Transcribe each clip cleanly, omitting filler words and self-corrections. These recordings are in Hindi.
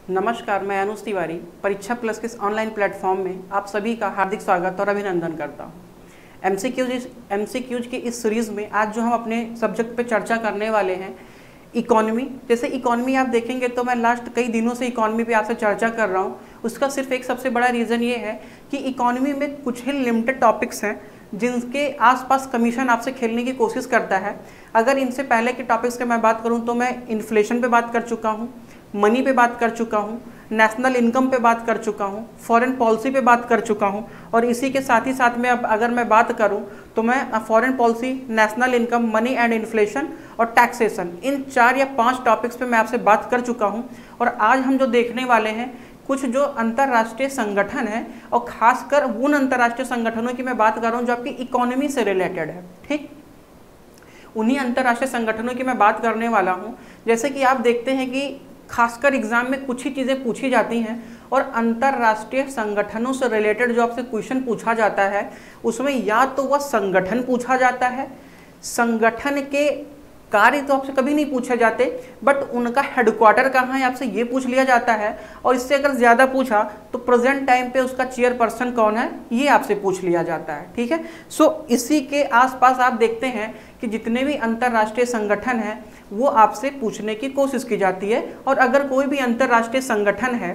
नमस्कार, मैं अनुज तिवारी परीक्षा प्लस के इस ऑनलाइन प्लेटफॉर्म में आप सभी का हार्दिक स्वागत और अभिनंदन करता हूं। एमसीक्यूज की इस सीरीज़ में आज जो हम अपने सब्जेक्ट पे चर्चा करने वाले हैं इकोनॉमी। जैसे इकोनॉमी आप देखेंगे तो मैं लास्ट कई दिनों से इकोनॉमी पे आपसे चर्चा कर रहा हूँ। उसका सिर्फ एक सबसे बड़ा रीज़न ये है कि इकोनॉमी में कुछ ही लिमिटेड टॉपिक्स हैं जिनके आसपास कमीशन आपसे खेलने की कोशिश करता है। अगर इनसे पहले के टॉपिक्स की मैं बात करूं तो मैं इन्फ्लेशन पे बात कर चुका हूं, मनी पे बात कर चुका हूं, नेशनल इनकम पे बात कर चुका हूं, फॉरेन पॉलिसी पे बात कर चुका हूं और इसी के साथ ही साथ में अब अगर मैं बात करूं तो मैं foreign policy, national income, money and inflation और टैक्सेशन, इन 4 या 5 टॉपिक्स पे मैं आपसे बात कर चुका हूं। और आज हम जो देखने वाले हैं कुछ जो अंतर्राष्ट्रीय संगठन है और खासकर उन अंतर्राष्ट्रीय संगठनों की मैं बात कर रहा हूँ जो आपकी इकोनॉमी से रिलेटेड है। ठीक, उन्हीं अंतर्राष्ट्रीय संगठनों की मैं बात करने वाला हूँ। जैसे कि आप देखते हैं कि खासकर एग्जाम में कुछ ही चीज़ें पूछी जाती हैं और अंतर्राष्ट्रीय संगठनों से रिलेटेड जो आपसे क्वेश्चन पूछा जाता है उसमें या तो वह संगठन पूछा जाता है, संगठन के कार्य तो आपसे कभी नहीं पूछे जाते, बट उनका हेडक्वार्टर कहाँ है आपसे ये पूछ लिया जाता है। और इससे अगर ज़्यादा पूछा तो प्रेजेंट टाइम पे उसका चेयरपर्सन कौन है ये आपसे पूछ लिया जाता है। ठीक है, सो इसी के आसपास आप देखते हैं कि जितने भी अंतर्राष्ट्रीय संगठन हैं वो आपसे पूछने की कोशिश की जाती है। और अगर कोई भी अंतर्राष्ट्रीय संगठन है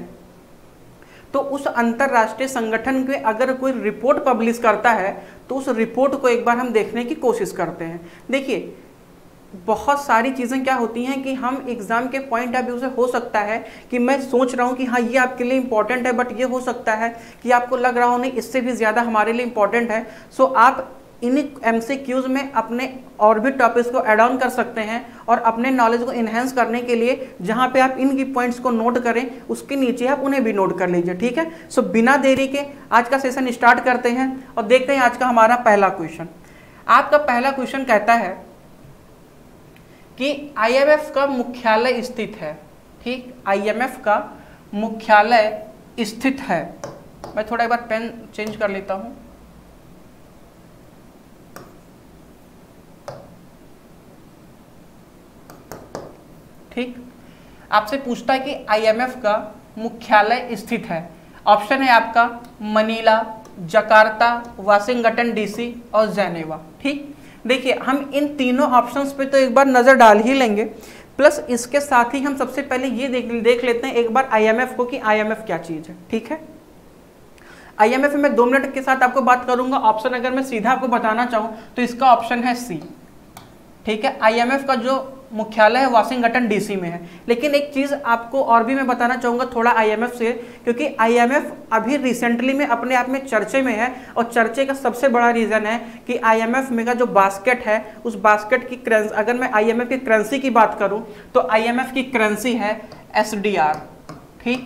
तो उस अंतर्राष्ट्रीय संगठन के अगर कोई रिपोर्ट पब्लिश करता है तो उस रिपोर्ट को एक बार हम देखने की कोशिश करते हैं। देखिए, बहुत सारी चीज़ें क्या होती हैं कि हम एग्ज़ाम के पॉइंट ऑफ व्यू से हो सकता है कि मैं सोच रहा हूँ कि हाँ ये आपके लिए इम्पॉर्टेंट है, बट ये हो सकता है कि आपको लग रहा हो नहीं इससे भी ज़्यादा हमारे लिए इम्पॉर्टेंट है। सो आप इन एमसीक्यूज में अपने और भी टॉपिक्स को ऐड ऑन कर सकते हैं और अपने नॉलेज को इन्हेंस करने के लिए जहाँ पे आप इन की पॉइंट्स को नोट करें उसके नीचे आप उन्हें भी नोट कर लीजिए। ठीक है, सो बिना देरी के आज का सेशन स्टार्ट करते हैं और देखते हैं आज का हमारा पहला क्वेश्चन। आपका पहला क्वेश्चन कहता है कि IMF का मुख्यालय स्थित है। ठीक, IMF का मुख्यालय स्थित है। मैं थोड़ा एक बार पेन चेंज कर लेता हूं। ठीक, आपसे पूछता है कि IMF का मुख्यालय स्थित है। ऑप्शन है आपका मनीला, जकार्ता, वाशिंगटन DC और जेनेवा। ठीक, देखिए हम इन तीनों ऑप्शंस पे तो एक बार नज़र डाल ही लेंगे, प्लस इसके साथ ही हम सबसे पहले ये देख लेते हैं एक बार IMF को कि IMF क्या चीज़ है। ठीक है, IMF में 2 मिनट के साथ आपको बात करूंगा। ऑप्शन अगर मैं सीधा आपको बताना चाहूँ तो इसका ऑप्शन है C। ठीक है, IMF का जो मुख्यालय है वाशिंगटन DC में है। लेकिन एक चीज़ आपको और भी मैं बताना चाहूँगा थोड़ा IMF से, क्योंकि IMF अभी रिसेंटली में अपने आप में चर्चे में है और चर्चे का सबसे बड़ा रीज़न है कि IMF में का जो बास्केट है उस बास्केट की करेंसी, अगर मैं IMF की करेंसी की बात करूँ तो IMF की करेंसी है SDR। ठीक,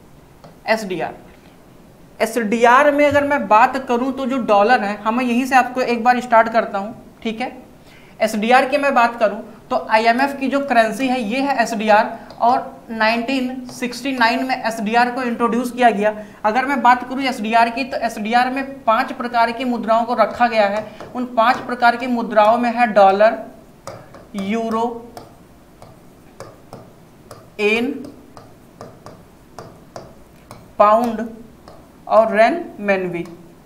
SDR में अगर मैं बात करूँ तो जो डॉलर है, हमें यहीं से आपको एक बार स्टार्ट करता हूँ। ठीक है, SDR की मैं बात करूं तो IMF की जो करेंसी है ये है SDR और 1969 में SDR को इंट्रोड्यूस किया गया। अगर मैं बात करूं SDR की तो SDR में 5 प्रकार की मुद्राओं को रखा गया है। उन 5 प्रकार की मुद्राओं में है डॉलर, यूरो, येन, पाउंड और रेनमिनबी।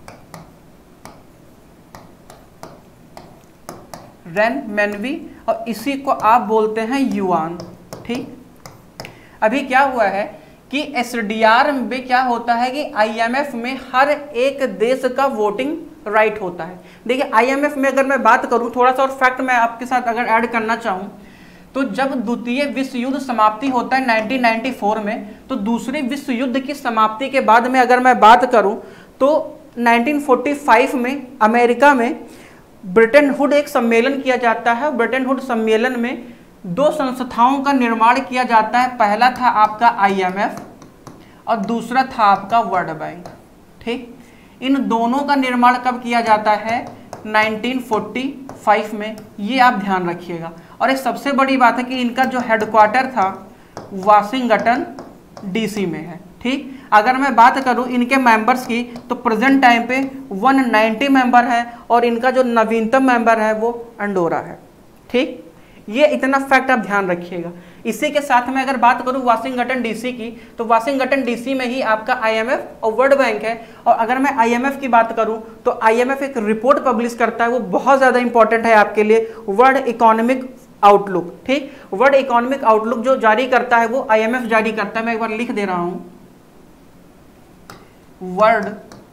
और इसी को आप बोलते हैं युआन। ठीक, अभी क्या हुआ है कि SDR में क्या होता है कि IMF में हर एक देश का वोटिंग राइट होता है। देखिए IMF में अगर मैं बात करूं, थोड़ा सा और फैक्ट मैं आपके साथ अगर ऐड करना चाहूं तो जब द्वितीय विश्व युद्ध समाप्ति होता है 1994 में, तो दूसरे विश्व युद्ध की समाप्ति के बाद में अगर मैं बात करूं तो 1945 में अमेरिका में ब्रिटेन हुड एक सम्मेलन किया जाता है। ब्रिटेन हुड सम्मेलन में 2 संस्थाओं का निर्माण किया जाता है। पहला था आपका IMF और दूसरा था आपका वर्ल्ड बैंक। ठीक, इन दोनों का निर्माण कब किया जाता है? 1945 में। ये आप ध्यान रखिएगा। और एक सबसे बड़ी बात है कि इनका जो हेडक्वार्टर था वाशिंगटन DC में है। ठीक, अगर मैं बात करूं इनके मेंबर्स की तो प्रेजेंट टाइम पे 190 मेंबर है और इनका जो नवीनतम मेंबर है वो अंडोरा है। ठीक, ये इतना फैक्ट आप ध्यान रखिएगा। इसी के साथ में अगर बात करूं वाशिंगटन डीसी की, तो वाशिंगटन डीसी में ही आपका आईएमएफ और वर्ल्ड बैंक है। और अगर मैं आईएमएफ की बात करूं तो आईएमएफ एक रिपोर्ट पब्लिश करता है, वो बहुत ज़्यादा इंपॉर्टेंट है आपके लिए, वर्ल्ड इकोनॉमिक आउटलुक। ठीक, वर्ल्ड इकोनॉमिक आउटलुक जो जारी करता है वो आईएमएफ जारी करता है। मैं एक बार लिख दे रहा हूं, वर्ल्ड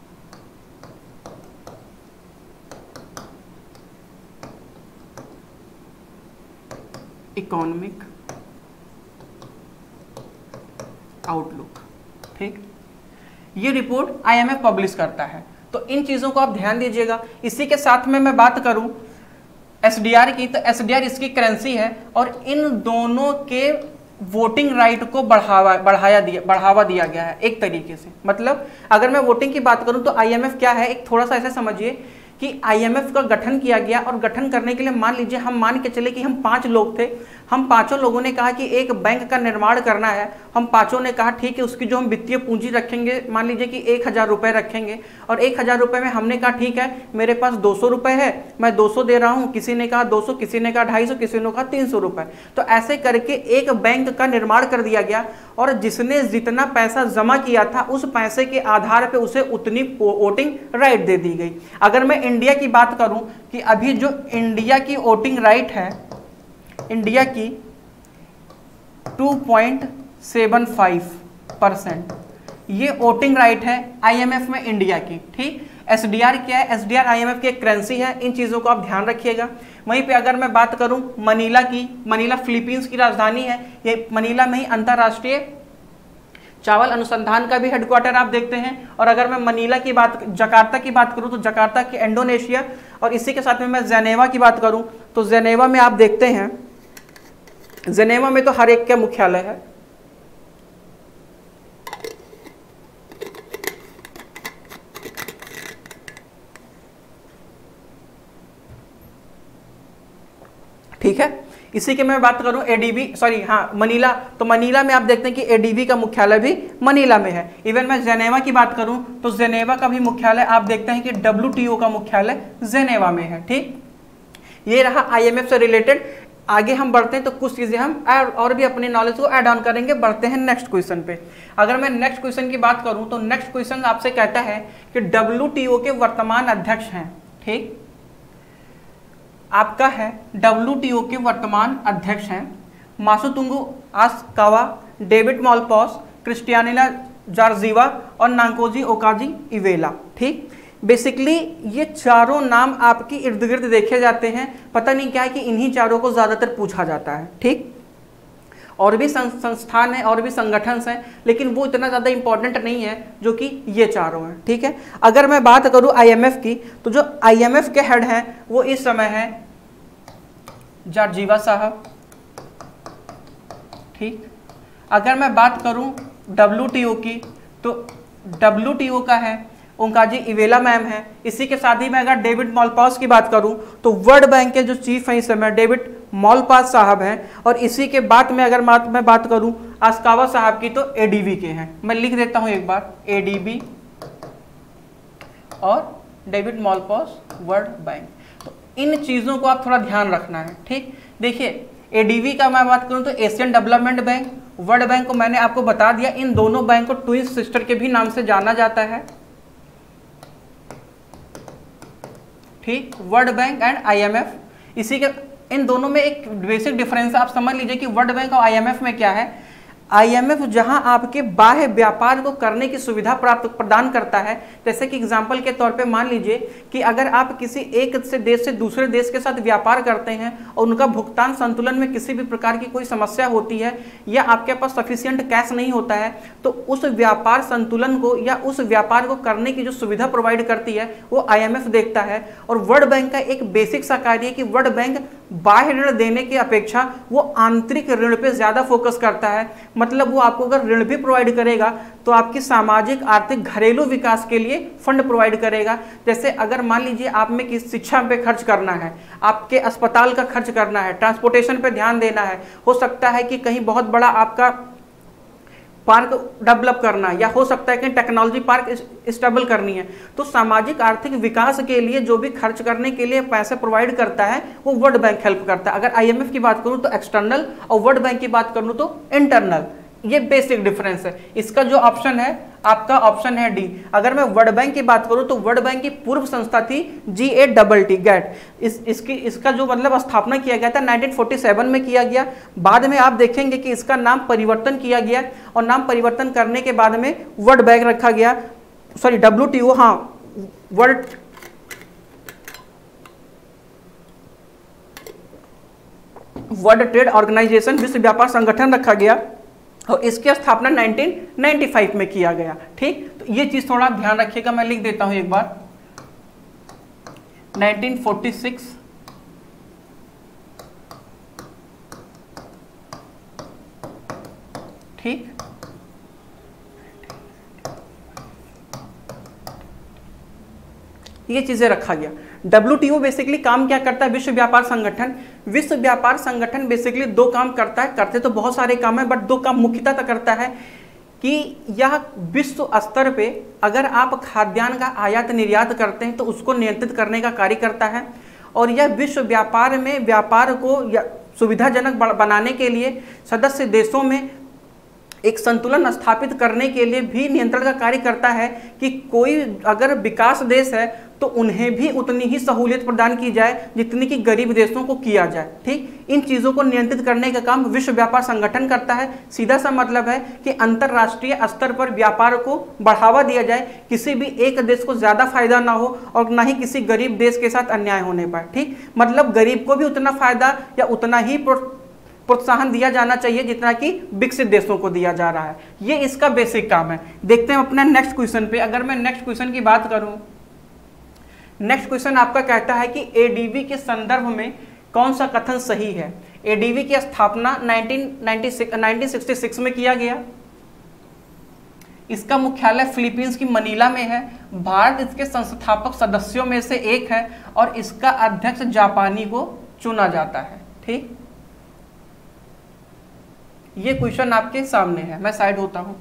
इकोनॉमिक आउटलुक। ठीक, ये रिपोर्ट आईएमएफ पब्लिश करता है, तो इन चीजों को आप ध्यान दीजिएगा। इसी के साथ में मैं बात करूं एसडीआर की, तो एसडीआर इसकी करेंसी है और इन दोनों के वोटिंग राइट को बढ़ावा दिया गया है एक तरीके से। मतलब अगर मैं वोटिंग की बात करूं तो आईएमएफ क्या है, एक थोड़ा सा ऐसे समझिए कि आईएमएफ का गठन किया गया और गठन करने के लिए मान लीजिए हम मान के चले कि हम 5 लोग थे, हम पांचों लोगों ने कहा कि एक बैंक का निर्माण करना है। हम पांचों ने कहा ठीक है, उसकी जो हम वित्तीय पूंजी रखेंगे मान लीजिए कि 1000 रुपये रखेंगे, और 1000 रुपये में हमने कहा ठीक है मेरे पास 200 रुपये है, मैं 200 दे रहा हूँ, किसी ने कहा 200, किसी ने कहा 250, किसी ने कहा 300 रुपये। तो ऐसे करके एक बैंक का निर्माण कर दिया गया और जिसने जितना पैसा जमा किया था उस पैसे के आधार पर उसे उतनी वोटिंग राइट दे दी गई। अगर मैं इंडिया की बात करूं कि अभी जो इंडिया की वोटिंग राइट है, इंडिया की 2.75% ये वोटिंग राइट है आईएमएफ में इंडिया की। ठीक, एसडीआर क्या है, एसडीआर आईएमएफ की एक करेंसी है, इन चीजों को आप ध्यान रखिएगा। वहीं पे अगर मैं बात करूं मनीला की, मनीला फिलीपींस की राजधानी है, ये मनीला में ही अंतरराष्ट्रीय चावल अनुसंधान का भी हेडक्वार्टर आप देखते हैं। और अगर मैं मनीला की बात, जकार्ता की बात करूं तो जकार्ता की इंडोनेशिया, और इसी के साथ में मैं जेनेवा की बात करूं तो जेनेवा में आप देखते हैं, जेनेवा में तो हर एक का मुख्यालय है। ठीक है, इसी के मैं बात करूं एडीबी, सॉरी हाँ मनीला, तो मनीला में आप देखते हैं कि एडीबी का मुख्यालय भी मनीला में है। इवन मैं जेनेवा की बात करूं तो जेनेवा का भी मुख्यालय आप देखते हैं कि डब्ल्यूटीओ का मुख्यालय जेनेवा में है। ठीक, ये रहा आईएमएफ से रिलेटेड। आगे हम बढ़ते हैं तो कुछ चीजें हम और भी अपने नॉलेज को ऐड ऑन करेंगे। बढ़ते हैं नेक्स्ट क्वेश्चन पे। अगर मैं नेक्स्ट क्वेश्चन की बात करूं तो नेक्स्ट क्वेश्चन आपसे कहता है कि डब्ल्यूटीओ के वर्तमान अध्यक्ष हैं। ठीक, आपका है डब्ल्यूटीओ के वर्तमान अध्यक्ष हैं Masatsugu Asakawa, David Malpass, Kristalina Georgieva और नांकोजी ओकाजी इवेला। ठीक, बेसिकली ये चारों नाम आपकी इर्द गिर्द देखे जाते हैं, पता नहीं क्या है कि इन्हीं चारों को ज़्यादातर पूछा जाता है। ठीक, और भी संस्थान हैं और भी संगठन हैं, लेकिन वो इतना ज़्यादा इंपॉर्टेंट नहीं है जो कि ये चारों हैं। ठीक है, अगर मैं बात करूँ आईएमएफ की, तो जो आईएमएफ के हेड हैं वो इस समय है जॉर्जीवा साहब। ठीक, अगर मैं बात करूं डब्ल्यूटीओ की तो डब्ल्यूटीओ का है ओंकाजी इवेला मैम है। इसी के साथ ही मैं अगर डेविड मालपास की बात करूं तो वर्ल्ड बैंक के जो चीफ हैं इस समय डेविड मालपास साहब हैं। और इसी के बाद में अगर मैं बात करूं आसकावा साहब की तो एडीबी के हैं। मैं लिख देता हूं एक बार, एडीबी और डेविड मालपास वर्ल्ड बैंक। तो इन चीज़ों को आप थोड़ा ध्यान रखना है। ठीक, देखिए एडीबी का मैं बात करूं तो Asian development bank, world bank को मैंने आपको बता दिया, इन दोनों बैंक को ट्विन सिस्टर के भी नाम से जाना जाता है। ठीक, वर्ल्ड बैंक एंड आईएमएफ, इसी के इन दोनों में एक बेसिक डिफरेंस आप समझ लीजिए कि वर्ल्ड बैंक और आईएमएफ में क्या है। आईएमएफ जहां आपके बाह्य व्यापार को करने की सुविधा प्रदान करता है, जैसे कि एग्जांपल के तौर पे मान लीजिए कि अगर आप किसी एक से देश से दूसरे देश के साथ व्यापार करते हैं और उनका भुगतान संतुलन में किसी भी प्रकार की कोई समस्या होती है या आपके पास सफिशिएंट कैश नहीं होता है, तो उस व्यापार संतुलन को या उस व्यापार को करने की जो सुविधा प्रोवाइड करती है वो आईएमएफ देखता है। और वर्ल्ड बैंक का एक बेसिक सा कार्य है कि वर्ल्ड बैंक बाह्य ऋण देने की अपेक्षा वो आंतरिक ऋण पे ज्यादा फोकस करता है। मतलब वो आपको अगर ऋण भी प्रोवाइड करेगा तो आपकी सामाजिक आर्थिक घरेलू विकास के लिए फंड प्रोवाइड करेगा। जैसे अगर मान लीजिए आप में किस शिक्षा पे खर्च करना है, आपके अस्पताल का खर्च करना है, ट्रांसपोर्टेशन पे ध्यान देना है, हो सकता है कि कहीं बहुत बड़ा आपका पार्क डेवलप करना, या हो सकता है कि टेक्नोलॉजी पार्क स्टेबल करनी है। तो सामाजिक आर्थिक विकास के लिए जो भी खर्च करने के लिए पैसे प्रोवाइड करता है वो वर्ल्ड बैंक हेल्प करता है। अगर IMF की बात करूं तो एक्सटर्नल और वर्ल्ड बैंक की बात करूं तो इंटरनल। ये बेसिक डिफरेंस है। इसका जो ऑप्शन है आपका ऑप्शन है डी। अगर मैं वर्ल्ड बैंक की बात करूं तो वर्ल्ड बैंक की पूर्व संस्था थी GATT गैट। इसका जो मतलब स्थापना किया गया था 1947 में किया गया। बाद में आप देखेंगे कि इसका नाम परिवर्तन किया गया और नाम परिवर्तन करने के बाद में वर्ल्ड बैंक रखा गया, सॉरी WTO, हाँ वर्ल्ड ट्रेड ऑर्गेनाइजेशन, विश्व व्यापार संगठन रखा गया और इसकी स्थापना 1995 में किया गया। ठीक, तो ये चीज थोड़ा ध्यान रखिएगा, मैं लिख देता हूं एक बार। 1946 ठीक, ये चीजें रखा गया। WTO बेसिकली काम क्या करता है? विश्व व्यापार संगठन। विश्व व्यापार संगठन बेसिकली दो काम करता है, करते तो बहुत सारे काम है बट दो काम मुख्यतः करता है कि यह विश्व स्तर पे अगर आप खाद्यान्न का आयात निर्यात करते हैं तो उसको नियंत्रित करने का कार्य करता है, और यह विश्व व्यापार में व्यापार को सुविधाजनक बनाने के लिए सदस्य देशों में एक संतुलन स्थापित करने के लिए भी नियंत्रण का कार्य करता है कि कोई अगर विकास देश है तो उन्हें भी उतनी ही सहूलियत प्रदान की जाए जितनी कि गरीब देशों को किया जाए। ठीक, इन चीज़ों को नियंत्रित करने का काम विश्व व्यापार संगठन करता है। सीधा सा मतलब है कि अंतर्राष्ट्रीय स्तर पर व्यापार को बढ़ावा दिया जाए, किसी भी एक देश को ज़्यादा फायदा ना हो और ना ही किसी गरीब देश के साथ अन्याय होने पाए। ठीक, मतलब गरीब को भी उतना फायदा या उतना ही प्रोत्साहन दिया जाना चाहिए जितना कि विकसित देशों को दिया जा रहा है। ये इसका बेसिक काम है। देखते हैं अपने नेक्स्ट क्वेश्चन पे। अगर मैं नेक्स्ट क्वेश्चन की बात करूं, नेक्स्ट क्वेश्चन आपका कहता है कि ADB के संदर्भ में कौन सा कथन सही है? ADB की स्थापना 1966 में किया गया। इसका मुख्यालय फिलीपींस की मनीला में है। भारत इसके संस्थापक सदस्यों में से एक है और इसका अध्यक्ष जापानी को चुना जाता है। ठीक, ये क्वेश्चन आपके सामने है, मैं साइड होता हूं।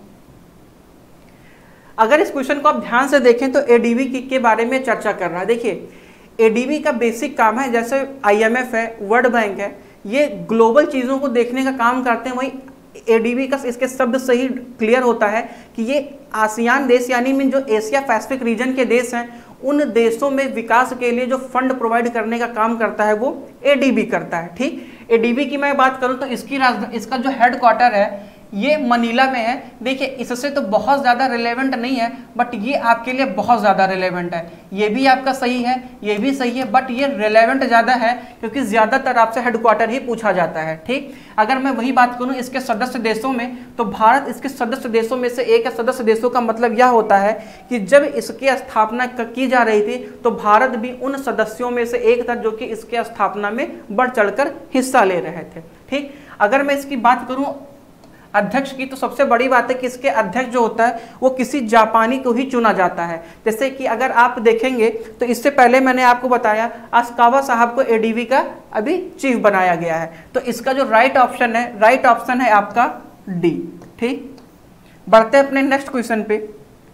अगर इस क्वेश्चन को आप ध्यान से देखें तो ADB के बारे में चर्चा कर रहा है। देखिए, ADB का बेसिक काम है, जैसे IMF है, वर्ल्ड बैंक है, ये ग्लोबल चीज़ों को देखने का काम करते हैं, वही ADB का इसके शब्द से ही क्लियर होता है कि ये आसियान देश यानी में जो एशिया पैसिफिक रीजन के देश हैं उन देशों में विकास के लिए जो फंड प्रोवाइड करने का काम करता है वो ADB करता है। ठीक, ADB की मैं बात करूं तो इसका जो हेडक्वार्टर है ये मनीला में है। देखिए, इससे तो बहुत ज़्यादा रिलेवेंट नहीं है बट ये आपके लिए बहुत ज़्यादा रिलेवेंट है। ये भी आपका सही है, ये भी सही है, बट ये रिलेवेंट ज़्यादा है क्योंकि ज़्यादातर आपसे हेडक्वार्टर ही पूछा जाता है। ठीक, अगर मैं वही बात करूं इसके सदस्य देशों में तो भारत इसके सदस्य देशों में से एक है। सदस्य देशों का मतलब यह होता है कि जब इसकी स्थापना की जा रही थी तो भारत भी उन सदस्यों में से एक था जो कि इसके स्थापना में बढ़ चढ़कर हिस्सा ले रहे थे। ठीक, अगर मैं इसकी बात करूं अध्यक्ष की तो सबसे बड़ी बात है कि इसके अध्यक्ष जो होता है वो किसी जापानी को ही चुना जाता है। जैसे कि अगर आप देखेंगे तो इससे पहले मैंने आपको बताया अशकावा साहब को ADB का अभी चीफ बनाया गया है। तो इसका जो राइट ऑप्शन है आपका डी। ठीक, बढ़ते हैं अपने नेक्स्ट क्वेश्चन पे।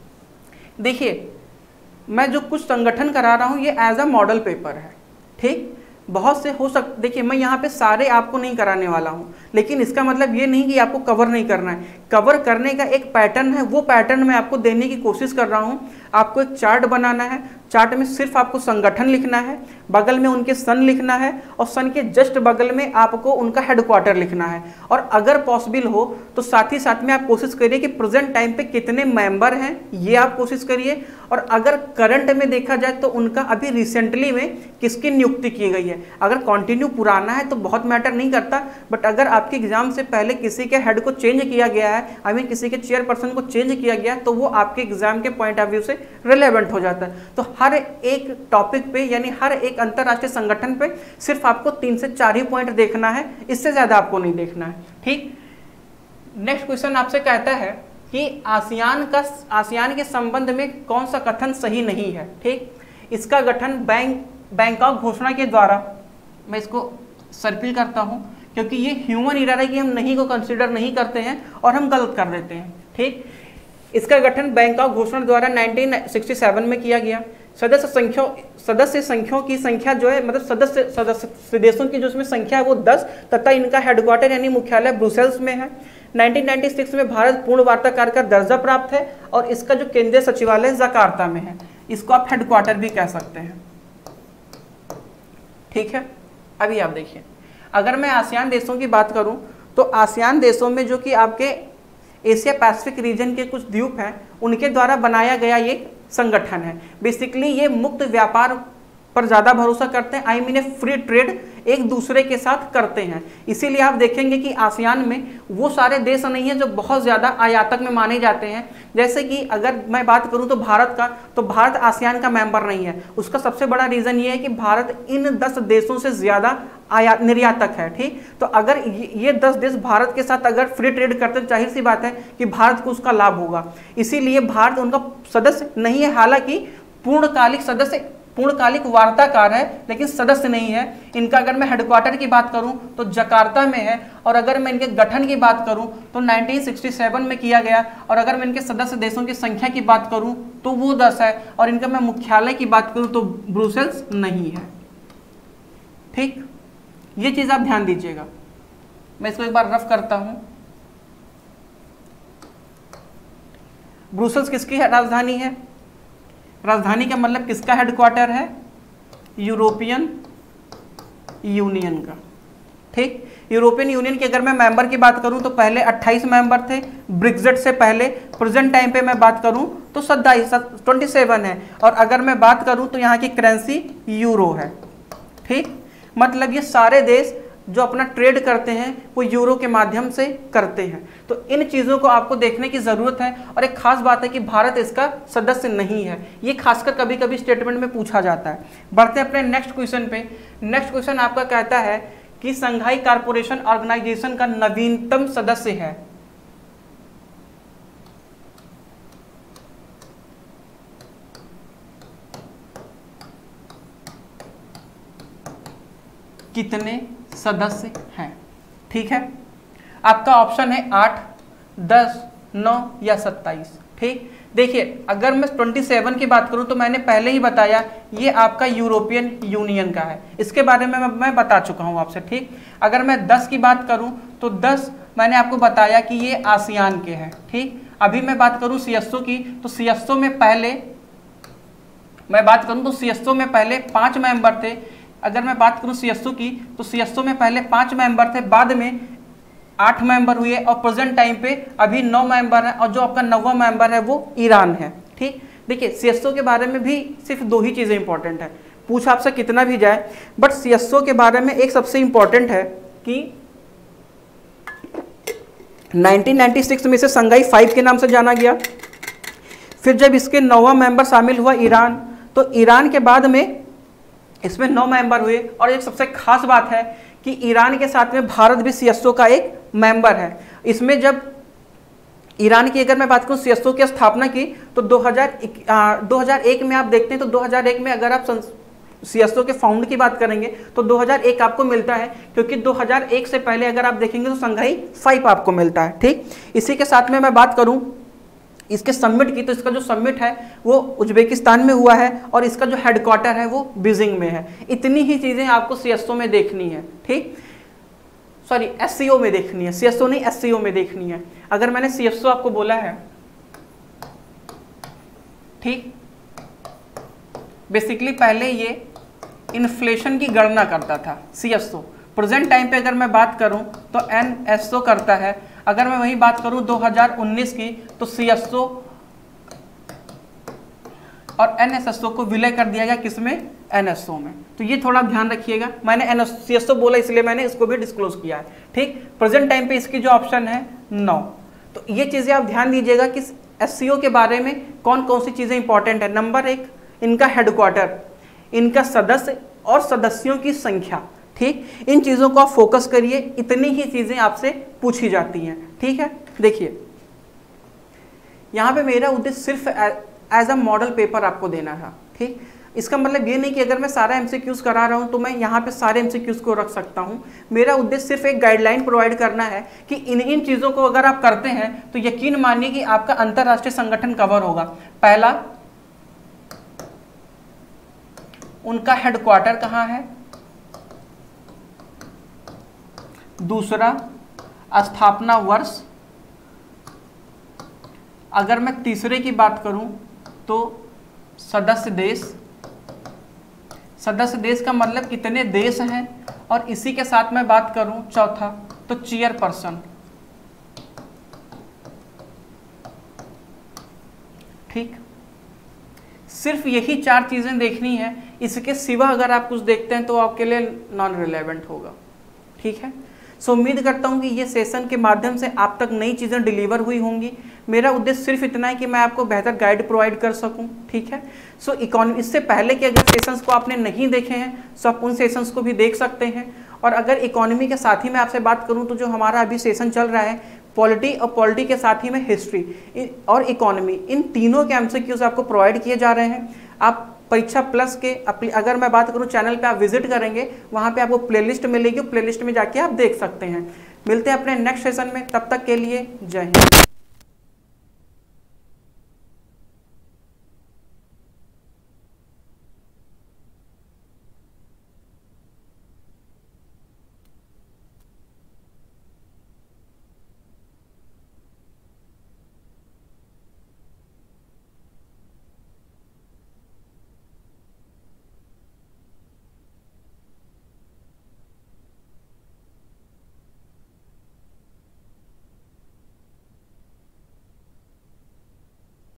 देखिए, मैं जो कुछ संगठन करा रहा हूँ ये एज अ मॉडल पेपर है। ठीक, बहुत से हो सकते, देखिए मैं यहाँ पे सारे आपको नहीं कराने वाला हूँ, लेकिन इसका मतलब ये नहीं कि आपको कवर नहीं करना है। कवर करने का एक पैटर्न है, वो पैटर्न मैं आपको देने की कोशिश कर रहा हूँ। आपको एक चार्ट बनाना है, चार्ट में सिर्फ आपको संगठन लिखना है, बगल में उनके सन लिखना है और सन के जस्ट बगल में आपको उनका हेडक्वार्टर लिखना है। और अगर पॉसिबल हो तो साथ ही साथ में आप कोशिश करिए कि प्रेजेंट टाइम पे कितने मेंबर हैं ये आप कोशिश करिए, और अगर करंट में देखा जाए तो उनका अभी रिसेंटली में किसकी नियुक्ति की गई है। अगर कंटिन्यू पुराना है तो बहुत मैटर नहीं करता, बट अगर आपके एग्जाम से पहले किसी के हेड को चेंज किया गया है, किसी के चेयरपर्सन को चेंज किया गया है, तो वो आपके एग्जाम के पॉइंट ऑफ व्यू से रिलेवेंट हो जाता है। तो हर एक टॉपिक पे यानी हर एक अंतरराष्ट्रीय संगठन पे सिर्फ आपको 3 से 4 ही पॉइंट देखना है, इससे ज्यादा आपको नहीं देखना है। ठीक, नेक्स्ट क्वेश्चन आपसे कहता है कि आसियान के संबंध में कौन सा कथन सही नहीं है। ठीक, इसका गठन बैंकॉक घोषणा के द्वारा, मैं इसको सर्किल करता हूं क्योंकि ये ह्यूमन एरर है कि हम नहीं को कंसिडर नहीं करते हैं और हम गलत कर देते हैं। ठीक, इसका गठन बैंकॉक घोषणा द्वारा 1967 में किया गया। सदस्य संख्याओं की संख्या जो है, मतलब सदस्य देशों की जो इसमें संख्या है वो 10 तथा इनका हेडक्वार्टर यानी मुख्यालय ब्रुसेल्स में है। 1996 में भारत पूर्ण वार्ताकार का दर्जा प्राप्त है और इसका जो केंद्रीय सचिवालय जकार्ता में है। इसको आप हेडक्वार्टर भी कह सकते हैं। ठीक है, अभी आप देखिए, अगर मैं आसियान देशों की बात करूं तो आसियान देशों में जो कि आपके एशिया पैसिफिक रीजन के कुछ द्वीप हैं उनके द्वारा बनाया गया ये संगठन है। बेसिकली ये मुक्त व्यापार पर ज़्यादा भरोसा करते हैं, आई मीन फ्री ट्रेड एक दूसरे के साथ करते हैं। इसीलिए आप देखेंगे कि आसियान में वो सारे देश नहीं हैं जो बहुत ज़्यादा आयातक में माने जाते हैं। जैसे कि अगर मैं बात करूं तो भारत का, तो भारत आसियान का मेंबर नहीं है। उसका सबसे बड़ा रीज़न ये है कि भारत इन 10 देशों से ज़्यादा निर्यातक है। ठीक, तो अगर ये 10 देश भारत के साथ अगर फ्री ट्रेड करते हैं, जाहिर सी बात है कि भारत को उसका लाभ होगा। इसीलिए भारत उनका सदस्य नहीं है, हालांकि पूर्णकालिक वार्ताकार है लेकिन सदस्य नहीं है। इनका अगर मैं हेडक्वार्टर की बात करूं तो जकार्ता में है, और अगर मैं इनके गठन की बात करूं तो 1967 में किया गया, और अगर मैं इनके सदस्य देशों की संख्या की बात करूं तो वो 10 है, और इनका मैं मुख्यालय की बात करूं तो ब्रुसेल्स नहीं है। ठीक, ये चीज आप ध्यान दीजिएगा। मैं इसको एक बार रफ करता हूं। ब्रुसेल्स किसकी राजधानी है? राजधानी का मतलब किसका हेडक्वार्टर है? यूरोपियन यूनियन का। ठीक, यूरोपियन यूनियन की अगर मैं मेंबर की बात करूं तो पहले 28 मेंबर थे ब्रेक्जिट से पहले। प्रेजेंट टाइम पे मैं बात करूं तो 27 है, और अगर मैं बात करूं तो यहाँ की करेंसी यूरो है। ठीक, मतलब ये सारे देश जो अपना ट्रेड करते हैं वो यूरो के माध्यम से करते हैं। तो इन चीज़ों को आपको देखने की ज़रूरत है। और एक खास बात है कि भारत इसका सदस्य नहीं है, ये खासकर कभी कभी स्टेटमेंट में पूछा जाता है। बढ़ते हैं अपने नेक्स्ट क्वेश्चन पे। नेक्स्ट क्वेश्चन आपका कहता है कि संघाई कारपोरेशन ऑर्गेनाइजेशन का नवीनतम सदस्य है। कितने सदस्य हैं? ठीक है, आपका ऑप्शन है 8, 10, 9 या 27। ठीक, देखिए अगर मैं 27 की बात करूं तो मैंने पहले ही बताया ये आपका यूरोपियन यूनियन का है, इसके बारे में मैं बता चुका हूं आपसे। ठीक, अगर मैं 10 की बात करूं तो 10 मैंने आपको बताया कि ये आसियान के हैं। ठीक, अभी मैं बात करूं सीएसओ की तो सीएसओ में पहले मैं बात करूं तो सीएसओ में पहले 5 मेंबर थे। अगर मैं बात करूं सीएसओ की तो सीएसओ में पहले 5 मेंबर थे, बाद में 8 मेंबर हुए, और प्रेजेंट टाइम पे अभी 9 मेंबर हैं, और जो आपका 9वां मेंबर है वो ईरान है। ठीक, देखिए सीएसओ के बारे में भी सिर्फ 2 ही चीज़ें इंपॉर्टेंट है, पूछ आपसे कितना भी जाए, बट सीएसओ के बारे में एक सबसे इंपॉर्टेंट है कि 1996 में इसे संघाई 5 के नाम से जाना गया। फिर जब इसके 9वां मेंबर शामिल हुआ ईरान, तो ईरान के बाद में इसमें 9 मेंबर हुए। और एक सबसे खास बात है कि ईरान के साथ में भारत भी सीएसओ का एक मेंबर है। इसमें जब ईरान की अगर मैं बात करूं सीएसओ की स्थापना की तो 2001 में आप देखते हैं, तो 2001 में अगर आप सीएसओ के फाउंड की बात करेंगे तो 2001 आपको मिलता है, क्योंकि 2001 से पहले अगर आप देखेंगे तो संघाई 5 आपको मिलता है। ठीक, इसी के साथ में मैं बात करूं इसके समिट की, तो इसका जो समिट है वो उज्बेकिस्तान में हुआ है, और इसका जो हेडक्वार्टर है वो बीजिंग में है। इतनी ही चीज़ें आपको सीएसओ में देखनी है। ठीक, सॉरी एससीओ में देखनी है, सीएसओ नहीं एससीओ में देखनी है। अगर मैंने सीएसओ आपको बोला है, ठीक, बेसिकली पहले ये इन्फ्लेशन की गणना करता था सीएसओ। प्रेजेंट टाइम पे अगर मैं बात करूं तो एनएसओ करता है। अगर मैं वही बात करूं 2019 की तो सीएसओ और एनएसएसओ को विलय कर दिया गया, किसमें? एनएसओ में। तो ये थोड़ा ध्यान रखिएगा, मैंने सीएसओ बोला इसलिए मैंने इसको भी डिस्क्लोज किया है। ठीक, प्रेजेंट टाइम पे इसकी जो ऑप्शन है 9। तो ये चीज़ें आप ध्यान दीजिएगा कि एससीओ के बारे में कौन कौन सी चीज़ें इंपॉर्टेंट है। नंबर 1 इनका हेडक्वार्टर, इनका सदस्य और सदस्यों की संख्या। ठीक, इन चीज़ों को आप फोकस करिए, इतनी ही चीज़ें आपसे पूछी जाती हैं। ठीक है, देखिए यहाँ पे मेरा उद्देश्य सिर्फ एज अ मॉडल पेपर आपको देना था। ठीक, इसका मतलब ये नहीं कि अगर मैं सारा एमसीक्यूज करा रहा हूँ तो मैं यहाँ पे सारे एमसीक्यूज को रख सकता हूँ। मेरा उद्देश्य सिर्फ एक गाइडलाइन प्रोवाइड करना है कि इन चीज़ों को अगर आप करते हैं तो यकीन मानिए कि आपका अंतर्राष्ट्रीय संगठन कवर होगा। पहला, उनका हेडक्वार्टर कहाँ है। दूसरा, स्थापना वर्ष। अगर मैं तीसरे की बात करूं तो सदस्य देश। सदस्य देश का मतलब कितने देश हैं, और इसी के साथ मैं बात करूं चौथा तो चेयरपर्सन। ठीक, सिर्फ यही 4 चीजें देखनी है। इसके सिवा अगर आप कुछ देखते हैं तो आपके लिए नॉन रिलेवेंट होगा। ठीक है, सो उम्मीद करता हूँ कि ये सेशन के माध्यम से आप तक नई चीज़ें डिलीवर हुई होंगी। मेरा उद्देश्य सिर्फ इतना है कि मैं आपको बेहतर गाइड प्रोवाइड कर सकूं। ठीक है, सो इकोनॉमी, इससे पहले कि अगर सेशंस को आपने नहीं देखे हैं सो आप उन सेशंस को भी देख सकते हैं। और अगर इकोनॉमी के साथ ही मैं आपसे बात करूं तो जो हमारा अभी सेशन चल रहा है पॉलिटी, और पॉलिटी के साथ ही में हिस्ट्री और इकोनॉमी, इन तीनों के एमसीक्यूज आपको प्रोवाइड किए जा रहे हैं। आप परीक्षा प्लस के अगर मैं बात करूं चैनल पे आप विजिट करेंगे, वहां पे आपको प्लेलिस्ट मिलेगी, प्लेलिस्ट में जाके आप देख सकते हैं। मिलते हैं अपने नेक्स्ट सेशन में, तब तक के लिए जय हिंद।